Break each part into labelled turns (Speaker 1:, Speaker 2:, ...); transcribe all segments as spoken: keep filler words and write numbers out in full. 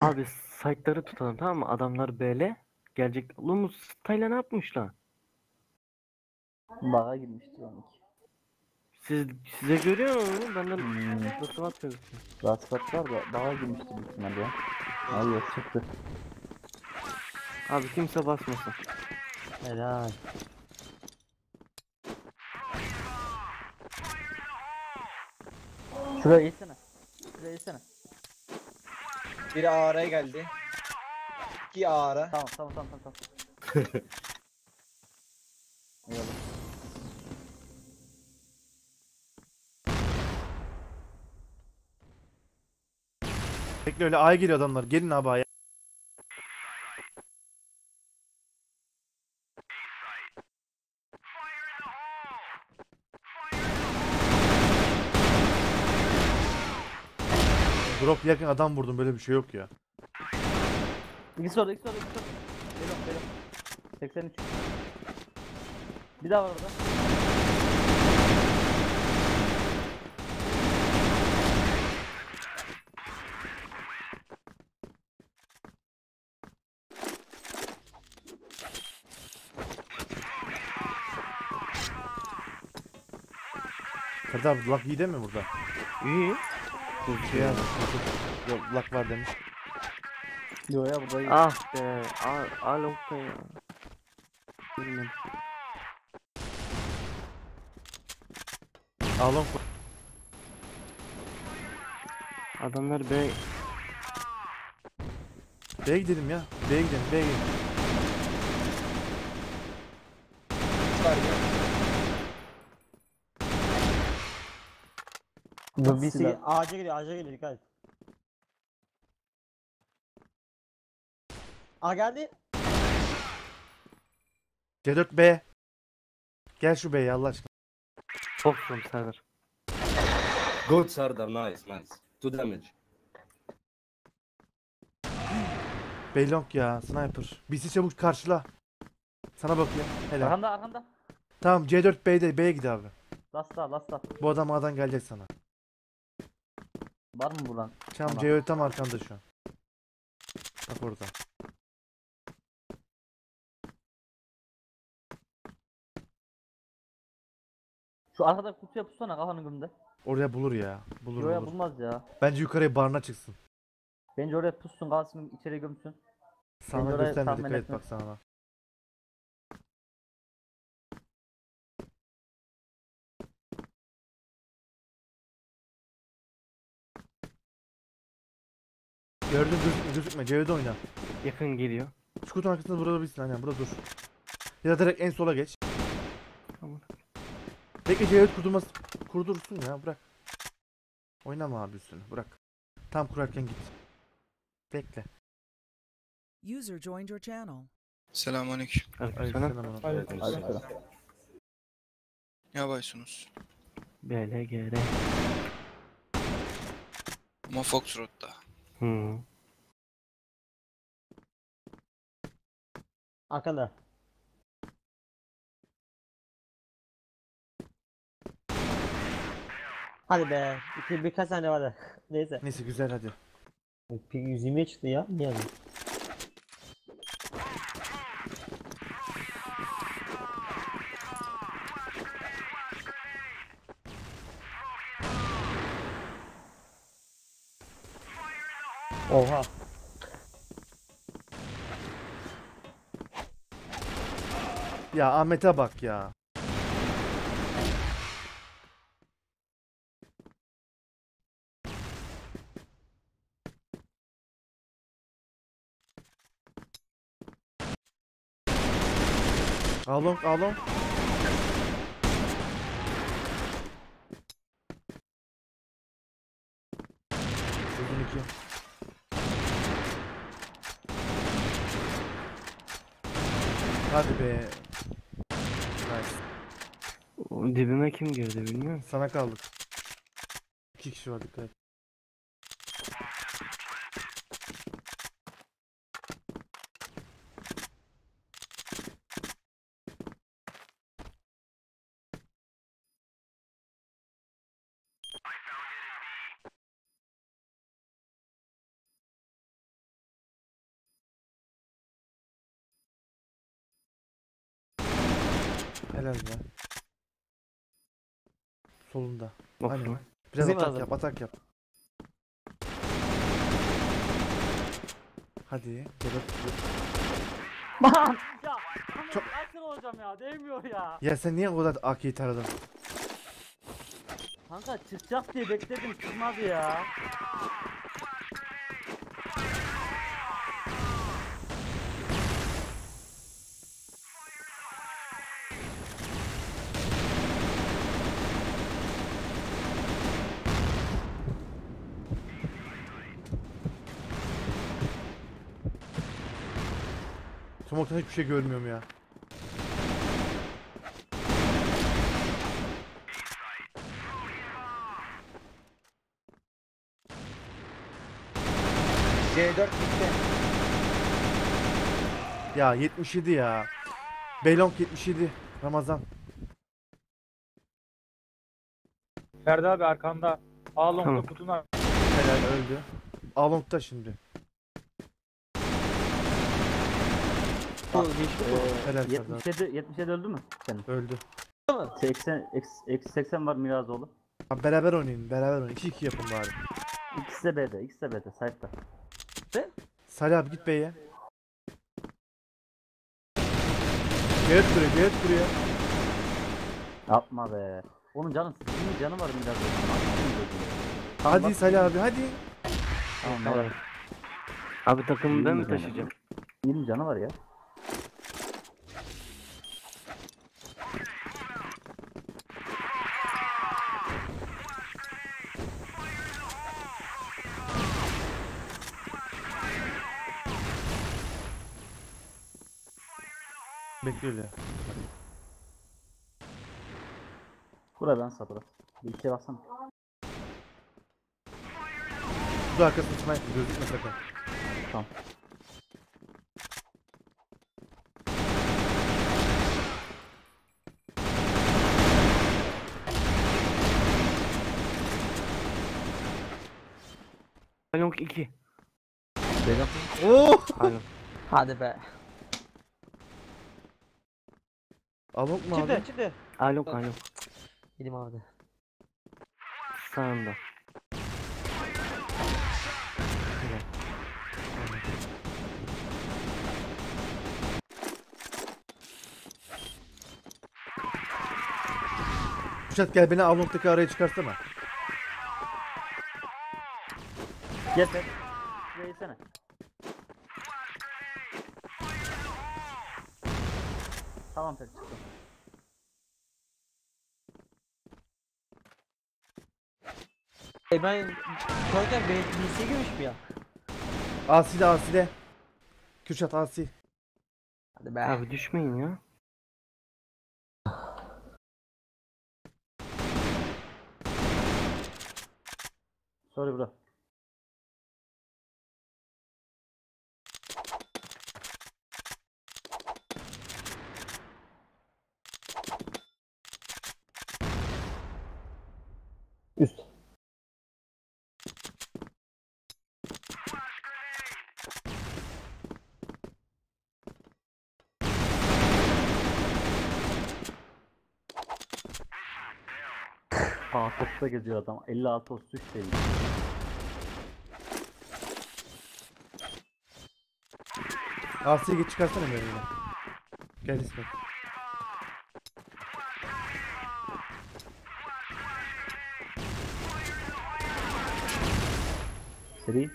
Speaker 1: Abi site'ları tutalım, tamam mı? Adamlar böyle gelecek. Oğlum bu site'la ne yapmış lan?
Speaker 2: Baga girmiştir onunki.
Speaker 1: Siz size görüyor musun? Benden
Speaker 2: Hmm.
Speaker 1: nasıl atıyorsun?
Speaker 2: Raskat var da baga girmiştir büyük ihtimalle ya. Hayır çıktı.
Speaker 1: Abi kimse basmasın.
Speaker 2: Helal. Şuraya yesene. Şuraya yesene.
Speaker 3: Biri A R'ya geldi. İki A R.
Speaker 2: Tamam tamam tamam tamam. Eyvallah.
Speaker 4: Bekle öyle A'ya geliyor adamlar. Gelin abi A'ya. Drop yakın adam vurdum, böyle bir şey yok ya.
Speaker 2: İkisi orada ikisi orada ikisi orada. Geliyorum geliyorum. seksen üç. Bir daha var orada.
Speaker 4: Ferdi abi luck iyi değil mi burada?
Speaker 1: İyi.
Speaker 4: Şey ya. Yok luck var demiş.
Speaker 2: Yo ya burada iyi.
Speaker 1: Ah be. A, A nokta ya. Bilmem.
Speaker 4: Ağlam.
Speaker 1: Adamlar B.
Speaker 4: B'ye gidelim ya. B'ye gidelim. B'ye gidelim.
Speaker 3: Var ya.
Speaker 2: Bu
Speaker 5: Birisi
Speaker 2: silah.
Speaker 5: ağaca geliyor, ağaca geliyor, dikkat et. Aa geldi.
Speaker 4: C dört B. Gel şu B'ye Allah aşkına.
Speaker 1: Çok from server.
Speaker 6: Good Sardar, nice, nice. Two damage.
Speaker 4: B long ya. Sniper. B C çabuk karşıla. Sana bakıyor. Helal.
Speaker 2: Arkanda arkanda.
Speaker 4: Tamam C dört B'de. B'ye git abi.
Speaker 2: Lasta lasta.
Speaker 4: Bu adam A'dan gelecek sana.
Speaker 2: Var mı buradan?
Speaker 4: Tamam
Speaker 2: Tamam.
Speaker 4: C dört tam arkanda şu an. Bak orada.
Speaker 2: Şu arkada kutuya pussana kafanın önünde.
Speaker 4: Oraya bulur ya. Bulur
Speaker 2: Yo ya
Speaker 4: bulur.
Speaker 2: bulmaz ya.
Speaker 4: Bence yukarıya barına çıksın.
Speaker 2: Bence oraya pussun kalsın içeri gömsün.
Speaker 4: Sana
Speaker 2: oraya
Speaker 4: gösterme,
Speaker 2: tahmin
Speaker 4: dikkat et
Speaker 2: etmem.
Speaker 4: bak sana. Gördün, gözükme gözükme C dört oyna.
Speaker 1: Yakın geliyor.
Speaker 4: Şu kutunun arkasında burada durabilirsin, aynen burada dur. Ya da direkt en sola geç.
Speaker 1: Tamam.
Speaker 4: Bekle C dört kurdurmaz, kurdursun ya, bırak. Oynama abi üstünü, bırak. Tam kurarken git. Bekle.
Speaker 7: User joined your channel.
Speaker 8: Selamünaleyküm.
Speaker 1: Aleykümselam.
Speaker 4: Aleykümselam.
Speaker 2: Aleykümselam.
Speaker 8: Yavaşsınız.
Speaker 1: B L G R.
Speaker 8: Ama Foxtrot'ta.
Speaker 1: Hı.
Speaker 5: Arkanda. Hadi be. İki, birkaç saniye vardı. Neyse.
Speaker 4: Neyse güzel hadi.
Speaker 5: Peki yüz yirmiye çıktı ya. Niye yani? Oha.
Speaker 4: Ya Ahmet'e bak ya. Along along. Uzun iki. Hadi be. Nice.
Speaker 1: O dibime kim girdi bilmiyorum.
Speaker 4: Sana kaldık. İki kişi var, dikkat et. Helal be. Solunda.
Speaker 1: Bak
Speaker 4: Aynen.
Speaker 1: şuna.
Speaker 4: Biraz
Speaker 5: Bizim
Speaker 4: atak
Speaker 5: lazım.
Speaker 4: yap, atak yap. Hadi. Gel
Speaker 2: Lan ya.
Speaker 4: Çok-
Speaker 2: Nasıl olacağım ya? Değmiyor ya.
Speaker 4: Ya sen niye o kadar A K'yi taradın?
Speaker 2: Kanka çıkacak diye bekledim çıkmadı ya.
Speaker 4: Smoke'tan hiçbir şey görmüyorum ya.
Speaker 3: C dört bitti.
Speaker 4: Ya yetmiş yedi ya. Beylong yetmiş yedi. Ramazan.
Speaker 9: Ferdi abi arkanda. Ağlon'da
Speaker 1: Tamam.
Speaker 9: kutuna.
Speaker 4: Helal öldü. Along'da şimdi.
Speaker 5: Bu geçti bu.
Speaker 2: Ee,
Speaker 4: Helal Ferdi
Speaker 2: yetmiş yedi, yetmiş yedi öldü mü senin?
Speaker 4: Öldü.
Speaker 2: seksen, eksi, eksi seksen var Mirazoğlu.
Speaker 4: Abi beraber oynayın, beraber oynayın. iki iki yapın bari.
Speaker 2: İkisi de B'de, ikisi de B'de, site'da.
Speaker 4: Salih abi git B'ye. Ceyret buraya, Ceyret buraya.
Speaker 2: Yapma be. Onun canı, senin canı var Mirazoğlu.
Speaker 4: Hadi Salih abi, hadi.
Speaker 2: Tamam,
Speaker 1: Tamam.
Speaker 2: evet.
Speaker 1: Abi takımı ben mi
Speaker 2: İyi mi
Speaker 1: taşıyacağım?
Speaker 2: yirmi canı var ya.
Speaker 4: Bekle öyle.
Speaker 2: Buraya ben sabırım. Bir ikiye baksana.
Speaker 4: Bu da arkasına çıkmayın, gözükme sakın.
Speaker 2: Tamam.
Speaker 1: Along iki.
Speaker 2: Beyler.
Speaker 4: Oo!
Speaker 1: Along.
Speaker 5: Hadi be.
Speaker 4: Along mu abi?
Speaker 5: Çıktı çıktı.
Speaker 1: Along along.
Speaker 5: Gidim abi.
Speaker 1: Sağında.
Speaker 4: Kuşat gel beni Along'daki araya çıkarsana.
Speaker 2: Gel sen. Şuraya gitsene. Tamam tek çıktım.
Speaker 5: E ben Körken B C'ye girmiş mi ya?
Speaker 4: Asi'de Asi'de. Kürşat Asi.
Speaker 5: Hadi be.
Speaker 1: Abi düşmeyin ya.
Speaker 2: Sorry bro.
Speaker 5: Üst.
Speaker 2: Aa topta geziyor adam. elli altı otuz üç değil.
Speaker 4: Asi'ye geç çıkarsana beni yine. Gel İsmet.
Speaker 2: Seri.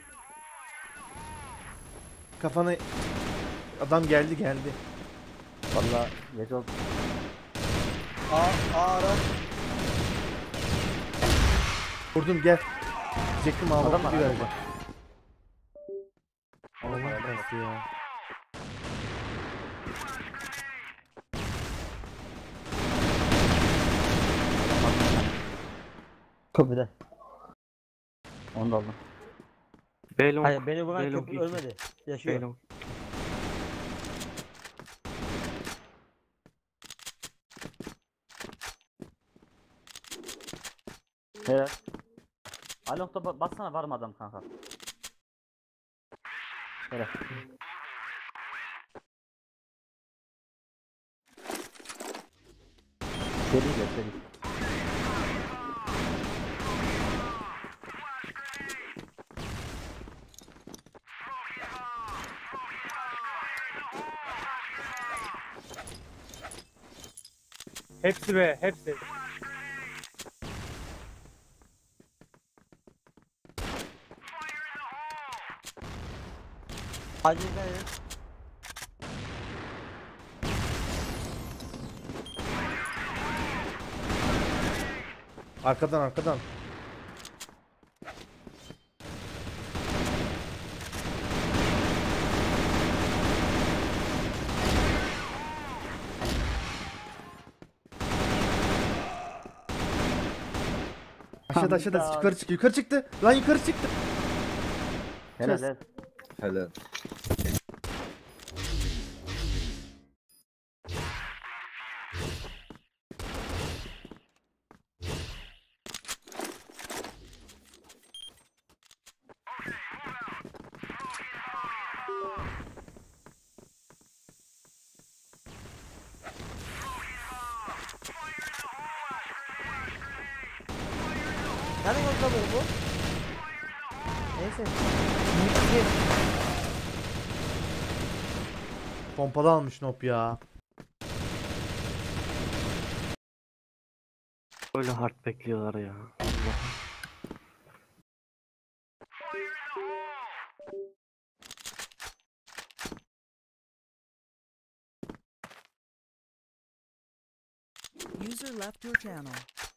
Speaker 4: Kafana adam geldi geldi.
Speaker 2: Valla geç oldu.
Speaker 3: A, A ara.
Speaker 4: Vurdum gel. Diyecektim abi.
Speaker 2: Adam var,
Speaker 4: bir
Speaker 2: adam
Speaker 4: vereceğim.
Speaker 2: Allah
Speaker 4: Allah kastı ya.
Speaker 5: Kapıda.
Speaker 2: Onu da aldım.
Speaker 1: Belong.
Speaker 5: Hayır beni vuran
Speaker 1: Belong
Speaker 5: köprü
Speaker 1: iki.
Speaker 5: ölmedi. Yaşıyor.
Speaker 1: Belong.
Speaker 2: Helal. Alok'ta ba baksana var mı adam kanka? Helal. Seri de seri.
Speaker 9: Hepsi be, hepsi.
Speaker 5: Hadi dikkat edin.
Speaker 4: Arkadan arkadan. Aşağıda aşağıda yukarı çıktı yukarı çıktı. Lan yukarı çıktı.
Speaker 2: Helal
Speaker 4: Kes.
Speaker 2: helal.
Speaker 6: Helal.
Speaker 5: Nereden kontrol bu? Neyse.
Speaker 4: Pompalı almış Nop ya.
Speaker 1: Öyle hard bekliyorlar ya. Allah.
Speaker 7: User left your channel.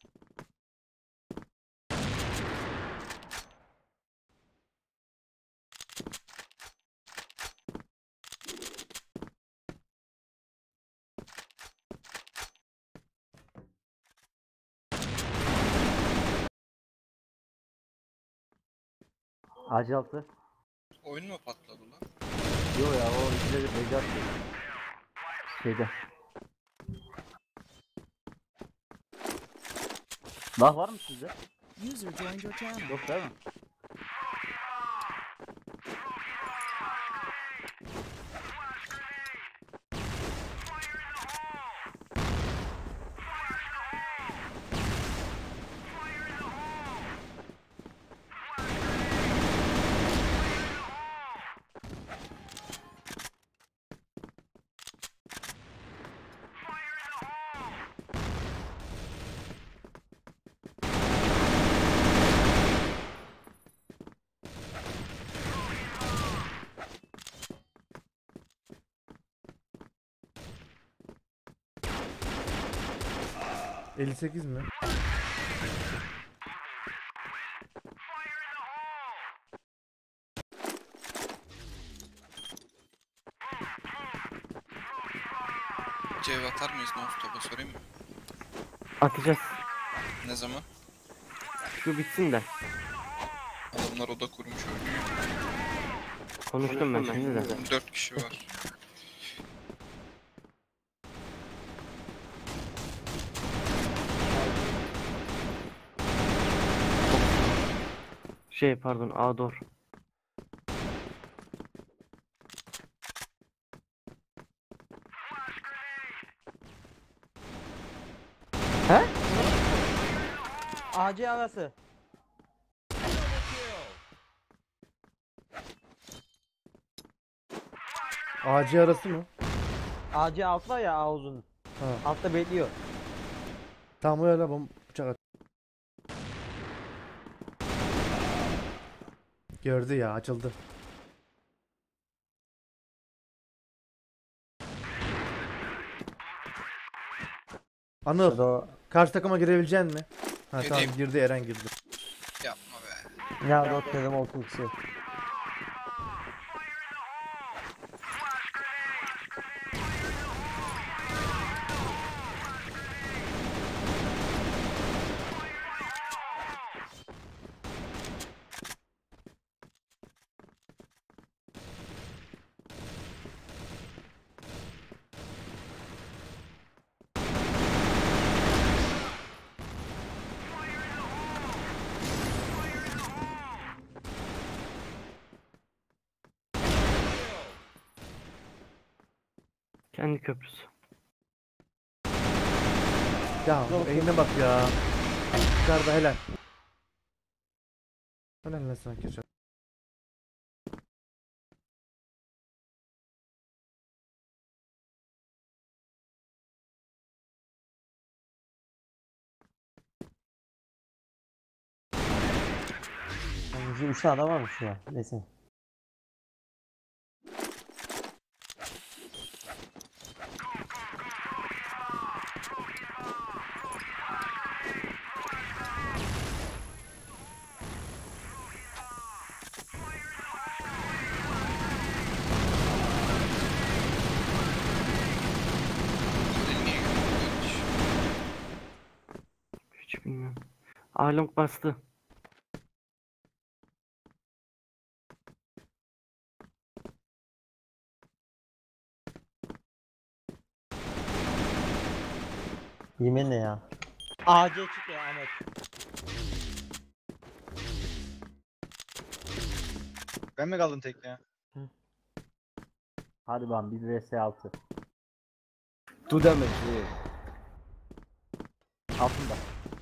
Speaker 2: Acil altı.
Speaker 8: Oyun mu patladı lan?
Speaker 2: Yo ya o ikide bir mecaz şeyde. Lah var mı sizde?
Speaker 7: User joined your channel.
Speaker 2: Yok değil mi?
Speaker 4: elli sekiz mi?
Speaker 8: Cev atar mıyız non-stop'a sorayım mı?
Speaker 1: Atacağız.
Speaker 8: Ne zaman?
Speaker 1: Şu bitsin de.
Speaker 8: Adamlar oda kurmuş oynuyor.
Speaker 1: Konuştum ben şimdi de.
Speaker 8: dört kişi var.
Speaker 1: Şey pardon Ador.
Speaker 5: A C arası.
Speaker 4: A C arası mı?
Speaker 5: A C alt var ya A uzun.
Speaker 4: Ha.
Speaker 5: Altta bekliyor.
Speaker 4: Tamam o yana bom bıçak at. Gördü ya açıldı. Anıl
Speaker 2: O
Speaker 4: karşı takıma girebilecek mi? Ha tamam
Speaker 8: Gireyim.
Speaker 4: girdi Eren girdi.
Speaker 8: Yapma be.
Speaker 2: nerede o dedim olsun ikisi.
Speaker 1: Kendi köprüsü.
Speaker 4: Ya
Speaker 2: Zor.
Speaker 4: eline bak ya. Yukarıda helal. Helal lan sana Kürşat.
Speaker 5: Bizim üç tane adam varmış ya. Neyse.
Speaker 8: Halil niye görmüyormuş?
Speaker 1: Hiç bilmiyorum. Along bastı.
Speaker 5: Yemin ne ya? A C çık ya Ahmet.
Speaker 3: Ben mi kaldım tek ya?
Speaker 2: Hadi lan bir vs altı.
Speaker 6: Two damage here.
Speaker 2: Altında.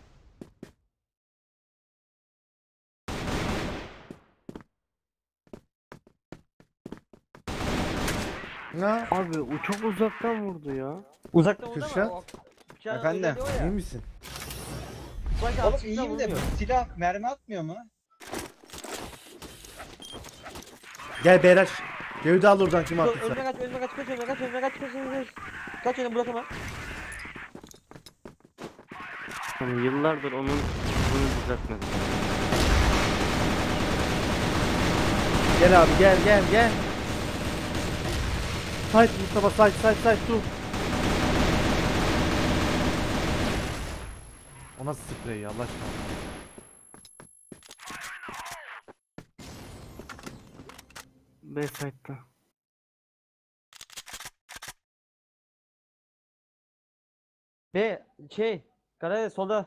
Speaker 4: Ne?
Speaker 1: Abi o çok uzaktan vurdu ya.
Speaker 5: Uzaktan vurdu
Speaker 4: Kürşat?
Speaker 5: ama o bıçağın
Speaker 3: Efendim?
Speaker 5: öyle diyor ya.
Speaker 4: İyi misin?
Speaker 5: Sanki
Speaker 3: Oğlum
Speaker 5: altından
Speaker 3: iyiyim de
Speaker 5: vurmuyor.
Speaker 3: silah mermi atmıyor mu?
Speaker 4: Gel Beyraş. Gövde al oradan kim
Speaker 5: Dur,
Speaker 4: attıysa.
Speaker 5: önüme kaç, önüme kaç, kaç, önüme kaç, önüme kaç, kaç, önüme kaç. Kaç önüme bırak hemen.
Speaker 1: Yani yıllardır onun bunu düzeltmedim.
Speaker 4: Gel abi gel gel gel. Sait Mustafa sait sait sait dur. O nasıl sprey ya Allah aşkına.
Speaker 1: B site'da.
Speaker 5: B, şey, Karayel solda.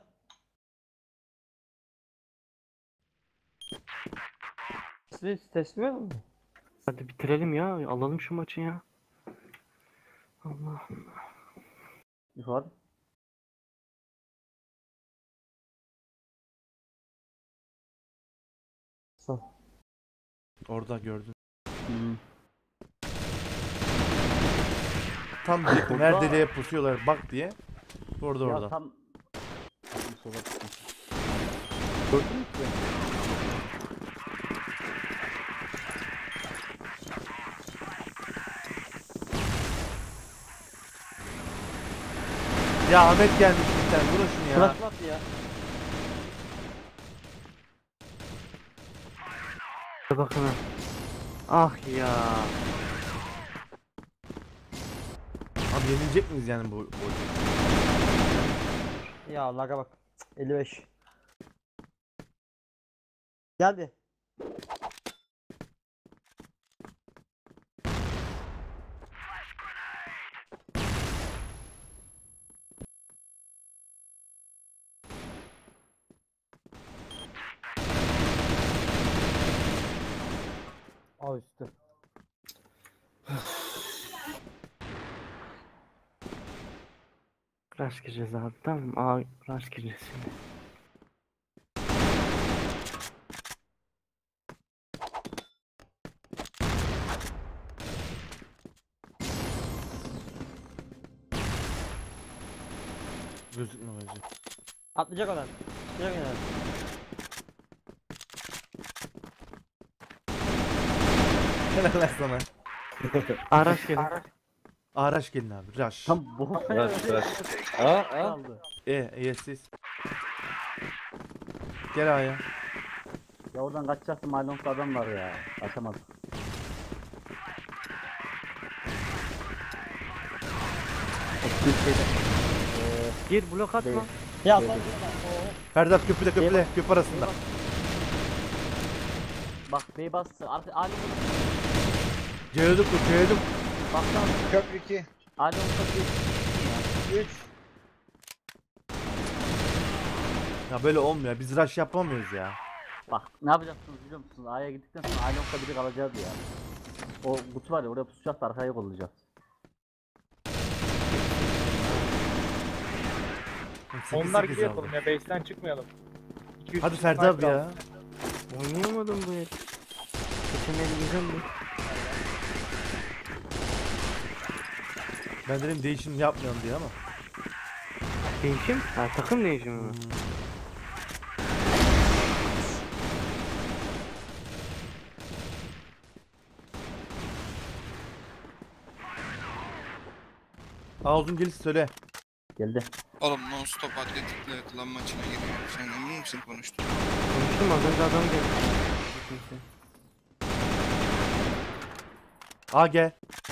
Speaker 5: Teslim, teslim mi?
Speaker 1: Hadi bitirelim ya. Alalım şu maçı ya. Allah.
Speaker 2: Yukarı.
Speaker 5: Sol.
Speaker 4: Orada gördüm.
Speaker 2: Hmm.
Speaker 4: Tam diyecektim her deliğe pusuyorlar bak diye. Orada
Speaker 2: Ya
Speaker 4: orada.
Speaker 2: tam bir sola çıktım. Gördün mü ki?
Speaker 4: Ya Ahmet gelmiş bir tane vurun şunu ya.
Speaker 5: Flash attı ya.
Speaker 1: Hadi bakın ha. Ah ya.
Speaker 4: Abi yenilecek miyiz yani bu, bu oyunu?
Speaker 5: Ya laga bak. Cık, elli beş. Geldi.
Speaker 2: Al üstü.
Speaker 1: Rush gireceğiz abi, tamam mı? Aa, rush gireceğiz şimdi.
Speaker 4: Gözükmüyor bence.
Speaker 5: Atlayacak olan. Atlayacak yani.
Speaker 4: Helal lan sana.
Speaker 1: Aa, rush gelin.
Speaker 4: Araç gelin abi. Rush.
Speaker 2: Tam bu.
Speaker 6: Rush, rush. Aa, aa.
Speaker 2: Kaldı.
Speaker 4: E, ES'siz. Gel A'ya.
Speaker 2: Ya oradan kaçacaktım. Maydanoz adam var ya. Kaçamadım. Bir şeyde.
Speaker 1: Gir, blok atma.
Speaker 2: Değil.
Speaker 5: Ya
Speaker 2: Değil.
Speaker 5: sen
Speaker 4: Ferdi abi köprüde köprüde. Köprü arasında.
Speaker 2: Bak bey bastı. Artık Ali
Speaker 4: Ceyduk bu ceyduk.
Speaker 2: baksana.
Speaker 3: Köprü iki.
Speaker 2: Ali Usta bir.
Speaker 3: üç.
Speaker 4: Ya böyle olmuyor. Biz rush yapamıyoruz ya.
Speaker 2: Bak ne yapacaksınız biliyor musunuz? A'ya gittikten sonra Ali Usta biri kalacağız ya. O kutu var ya oraya pusacağız da arkaya kollayacağız.
Speaker 4: sekiz
Speaker 9: Onlar
Speaker 4: sekiz
Speaker 9: gibi
Speaker 4: aldı.
Speaker 9: yapalım ya. Base'ten çıkmayalım. iki üç
Speaker 4: Hadi
Speaker 9: kişi
Speaker 4: Ferdi abi
Speaker 9: sniper
Speaker 4: ya.
Speaker 9: alsın.
Speaker 1: Oynayamadım bu el. Geçen el güzeldi.
Speaker 4: Ben dedim değişim yapmayalım diye ama.
Speaker 1: Değişim? Ha takım değişimi mi?
Speaker 4: Hmm. Ağzın gelirse söyle.
Speaker 2: Geldi.
Speaker 8: Oğlum non stop atletikle klan maçına giriyor. Sen emin misin konuştun?
Speaker 1: Konuştum az önce adam geldi. Kimse.
Speaker 4: A gel.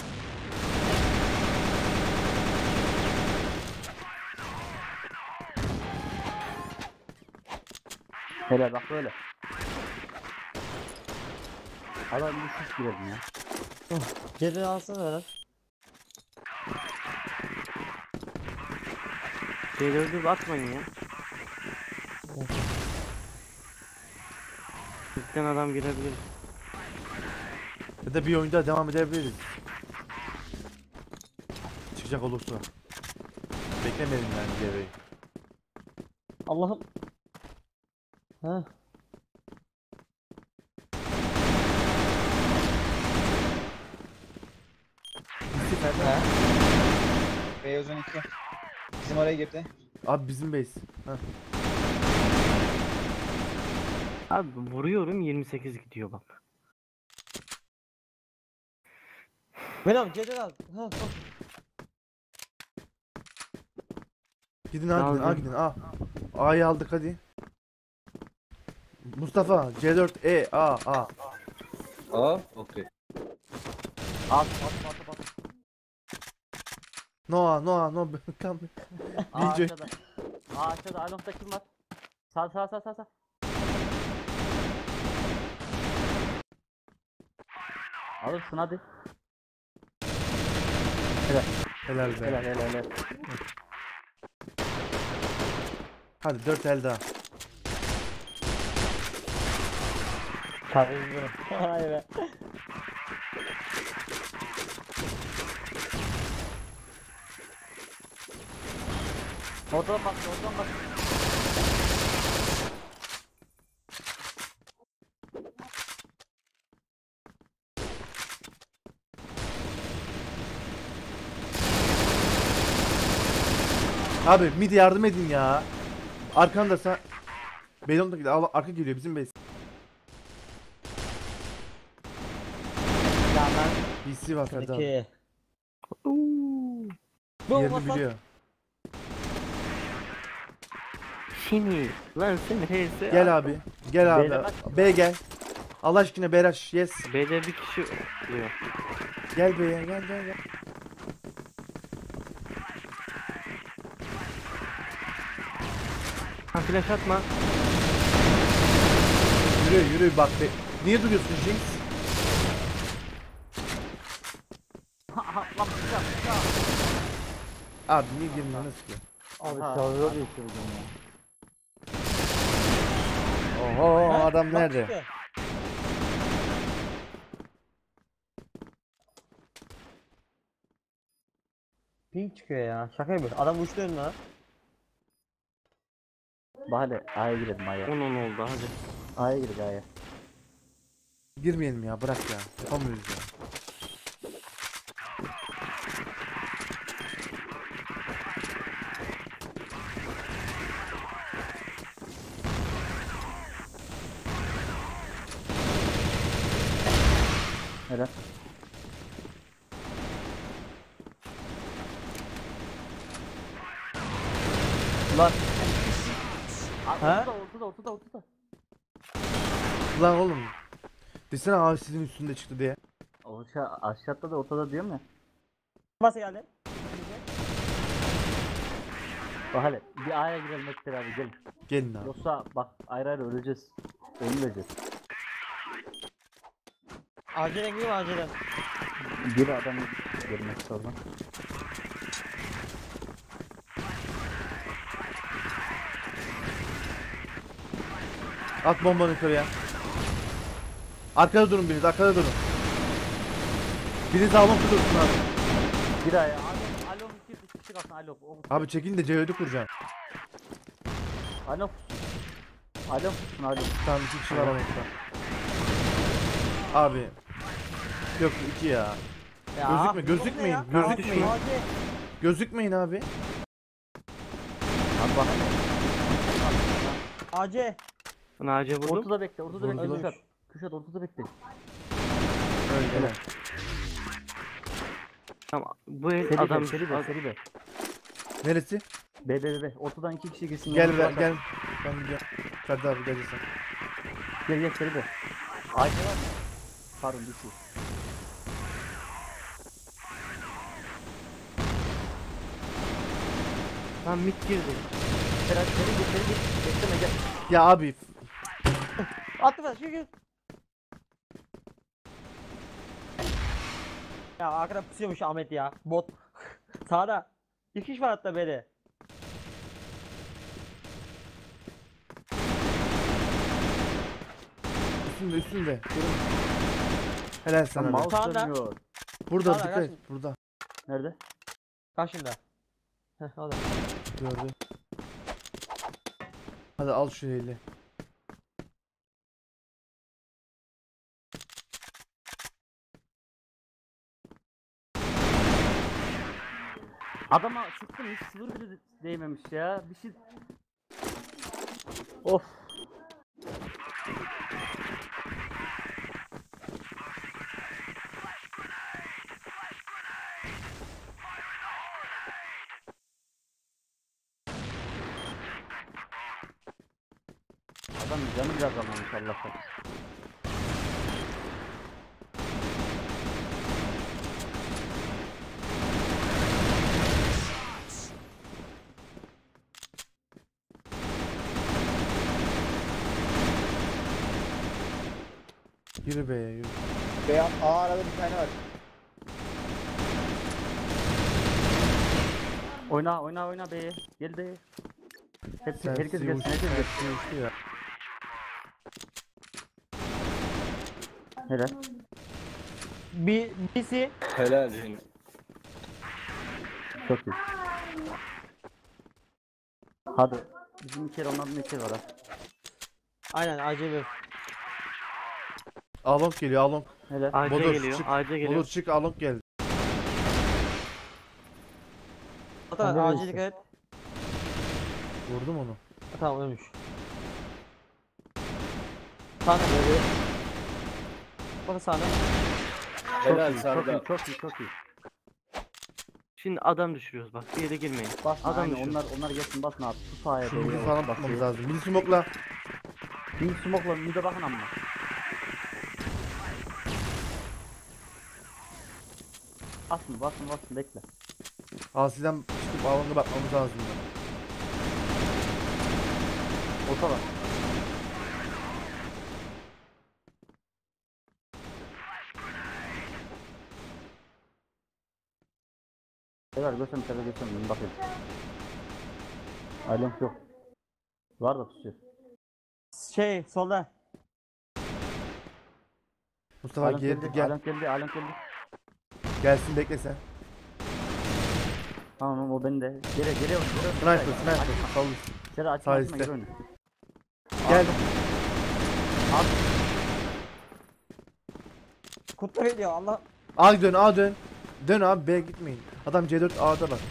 Speaker 2: Helal bak böyle. Adam bir şut girelim ya.
Speaker 5: Geri alsana Berat.
Speaker 1: C dördü atmayın ya. Bizden adam girebilir.
Speaker 4: Ya da bir oyunda devam edebiliriz. Çıkacak olursa. Beklemedim yani devreyi.
Speaker 5: Allah'ım. Ha.
Speaker 4: Bizi Ferdi.
Speaker 5: Ha.
Speaker 3: Beyaz on iki. Bizim oraya girdi.
Speaker 4: Abi bizim base. Heh.
Speaker 1: Abi vuruyorum yirmi sekiz gidiyor bak.
Speaker 5: Benim Cedel al. Ha, bak.
Speaker 4: Gidin A gidin A
Speaker 1: Aldım.
Speaker 4: gidin A. A'yı aldık hadi. Mustafa C dört E A A.
Speaker 6: Ah, okay.
Speaker 2: At at at at.
Speaker 4: Noah Noah no come.
Speaker 2: Aa
Speaker 4: D J.
Speaker 2: aşağıda. Aa aşağıda. Alon'da kim var? Sağ sağ sağ sağ sağ. Alırsın hadi.
Speaker 4: Helal be.
Speaker 2: Helal helal helal.
Speaker 4: Hadi dört el daha.
Speaker 5: Tabii bu. Vay be.
Speaker 2: Oradan bak oradan bak.
Speaker 4: Abi mid yardım edin ya. Arkanda sen. Beylon'daki al arka geliyor bizim base.
Speaker 5: Ya ben
Speaker 4: B C var Ferdi abi.
Speaker 5: iki.
Speaker 1: Uuu.
Speaker 5: Bu
Speaker 4: Yerini
Speaker 5: olmasa
Speaker 4: biliyor.
Speaker 1: Şimdi lan sen H S.
Speaker 4: Gel abi. Gel
Speaker 2: B'de
Speaker 4: abi.
Speaker 2: bak.
Speaker 4: B gel. Allah aşkına Beraş yes.
Speaker 1: B'de bir kişi diyor.
Speaker 4: Gel B'ye gel gel gel.
Speaker 1: Ha flash atma.
Speaker 4: Yürü yürü bak be. Niye duruyorsun Jinx?
Speaker 2: Lan bıçak bıçak.
Speaker 4: Abi niye girmiyorsun ki?
Speaker 2: Abi şarjör değiştirdim ya.
Speaker 4: Oho
Speaker 5: Ha,
Speaker 4: adam
Speaker 5: bak
Speaker 4: nerede?
Speaker 5: işte. Pink çıkıyor ya. Şaka yapıyor. Adam uçtu önüne lan.
Speaker 2: Bahane A'ya girelim A'ya.
Speaker 1: on on oldu hadi.
Speaker 2: A'ya girelim A'ya.
Speaker 4: Girmeyelim ya bırak ya. Yapamıyoruz ya.
Speaker 2: Helal. Lan.
Speaker 5: Ha?
Speaker 2: Ortada ortada ortada ortada.
Speaker 4: Lan oğlum. Desene abi sizin üstünde çıktı diye.
Speaker 2: Aşağı, aşağıda da ortada diyor mu?
Speaker 5: Masa geldi.
Speaker 2: Bahane bir A'ya girelim hep beraber gelin.
Speaker 4: Gelin abi.
Speaker 2: Yoksa bak ayrı ayrı öleceğiz. Ölmeyeceğiz.
Speaker 5: Acilen gireyim acilen.
Speaker 2: Bir adam gelmek sonra.
Speaker 4: At bombanı yukarıya. Arkada durun biriniz arkada durun. Biriniz almak dursun abi.
Speaker 2: Bir A'ya. Alo, alo, iki kişi kalsın alo. O-
Speaker 4: Abi çekilin de C dördü kuracağım.
Speaker 2: Alo pusun. Alo pusun alo.
Speaker 4: Tamam iki kişi var Along'da. Abi. Yok iki ya.
Speaker 5: Ya,
Speaker 4: Gözükme,
Speaker 5: bu
Speaker 4: gözükmeyin,
Speaker 5: ne ya?
Speaker 4: gözükmeyin.
Speaker 5: Hadi.
Speaker 4: Gözükmeyin abi.
Speaker 2: Abi bak.
Speaker 5: Ac.
Speaker 1: Naciye vurdum.
Speaker 2: Ortada bekle. Ortada bekle.
Speaker 4: Vurdular.
Speaker 2: Kuşat. Kuşat ortada bekle.
Speaker 4: Öyle.
Speaker 1: Tamam. Bu el
Speaker 2: Seri
Speaker 1: adam
Speaker 2: be, seri be, seri be.
Speaker 4: Neresi?
Speaker 2: Be be be be. Ortadan iki kişi girsin.
Speaker 4: Gel
Speaker 2: yanımıza
Speaker 4: be,
Speaker 2: atar.
Speaker 4: gel. Ben gidiyorum. Ferdi abi gel sen.
Speaker 2: Gel gel seri be. Ayşe var. Pardon bir şey.
Speaker 1: Lan mit girdi.
Speaker 2: Seri seri git seri git. Bekleme gel.
Speaker 4: Ya abi.
Speaker 5: Attı ben. Şu Ya arkada pusuyormuş Ahmet ya. Bot. Sağda. İki kişi var hatta böyle.
Speaker 4: Üstünde üstünde. Helal sana. be.
Speaker 2: Mouse
Speaker 5: Sağda.
Speaker 2: dönmüyor.
Speaker 4: Burada
Speaker 5: Sağda,
Speaker 4: dikkat et.
Speaker 5: karşı-
Speaker 4: Burada.
Speaker 2: Nerede?
Speaker 5: Karşında. Heh o da.
Speaker 4: Gördü. Hadi al şu eli.
Speaker 2: Adama sıktım hiç sıfır bile değmemiş ya. Bir şey... Of. Adam canı biraz almamış Allah'tan.
Speaker 4: Yürü be yürü.
Speaker 3: Ve A arada bir tane var.
Speaker 2: Oyna oyna oyna be. Gel be. Hepsi
Speaker 4: Sen
Speaker 2: herkes
Speaker 4: uçtu,
Speaker 2: gelsin herkes gelsin.
Speaker 4: sen uçtu ya.
Speaker 2: Helal.
Speaker 5: Bir, birisi
Speaker 6: Helal yani.
Speaker 2: Çok iyi. Hadi. Bizim iki yer onların iki yer var ha.
Speaker 5: aynen acemi.
Speaker 4: Along geliyor Along.
Speaker 2: Helal.
Speaker 1: Ağaca
Speaker 4: Bodur,
Speaker 1: geliyor.
Speaker 4: çık.
Speaker 1: Ağaca geliyor.
Speaker 4: Olur çık Along geldi.
Speaker 5: Hatta
Speaker 2: Sen
Speaker 5: acil
Speaker 2: neredesin?
Speaker 5: dikkat et.
Speaker 4: Vurdum onu.
Speaker 5: Ha, tamam ölmüş. Sağda böyle. Bakın sağda.
Speaker 6: Helal
Speaker 2: Çok iyi,
Speaker 6: Serdar.
Speaker 2: çok iyi, çok iyi.
Speaker 1: Şimdi adam düşürüyoruz bak. Bir yere girmeyin.
Speaker 2: Basma
Speaker 1: Adam
Speaker 2: aynen,
Speaker 1: düşün.
Speaker 2: onlar onlar geçsin basma abi. Şu sahaya
Speaker 4: Şunu
Speaker 2: doğru
Speaker 4: bir falan
Speaker 2: bak,
Speaker 4: tutmamız
Speaker 2: şey.
Speaker 4: lazım. Bir smoke'la.
Speaker 2: Bir smoke'la mide bakın amma. Basın basın basın bekle.
Speaker 4: Asi'den çıkıp Along'a bakmamız lazım.
Speaker 2: Orta var. Sever görsem sever görsem ben bakayım. Ailem yok. Var da tutuyor.
Speaker 5: Şey solda.
Speaker 4: Mustafa
Speaker 2: Alem
Speaker 4: geldi
Speaker 2: geldi,
Speaker 4: gel.
Speaker 2: Alem geldi, Alem geldi.
Speaker 4: Gelsin bekle sen.
Speaker 2: Tamam o bende. Geri geri oyun. Geri oyun.
Speaker 4: Sniper sniper. Sal.
Speaker 2: Geri açma
Speaker 4: Sağ
Speaker 2: açma
Speaker 4: üstte.
Speaker 2: geri oyun.
Speaker 4: Gel.
Speaker 5: Kutla bekliyor Allah.
Speaker 4: A dön A dön. Dön abi B gitmeyin. Adam C dört A'da bak.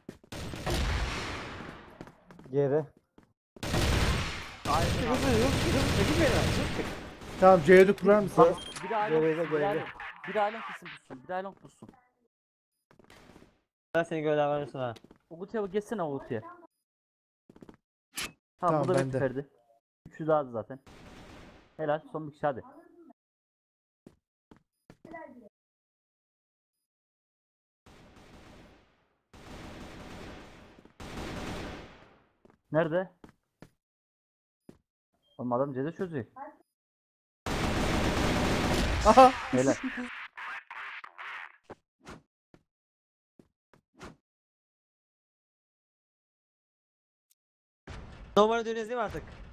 Speaker 5: Geri. Hayır. Yok yok yok. Çekil beni.
Speaker 4: Tamam C dört kurar mısın?
Speaker 2: Bak, bir de Alem
Speaker 5: Görevde,
Speaker 2: pussun, bir de
Speaker 5: görevde.
Speaker 2: Alem. Bir de Alem pussun pussun. Bir de Alem pussun.
Speaker 5: Ben seni görev veriyorsun ha.
Speaker 2: O kutuya geçsene o kutuya. Tamam,
Speaker 4: Tamam,
Speaker 2: bu da
Speaker 4: bende.
Speaker 2: bitti Ferdi. Üçü daha zaten. Helal son bir kişi hadi. Nerede? Oğlum adam cede çözüyor.
Speaker 4: Aha.
Speaker 2: Helal.
Speaker 5: Normale dönüyoruz değil mi artık?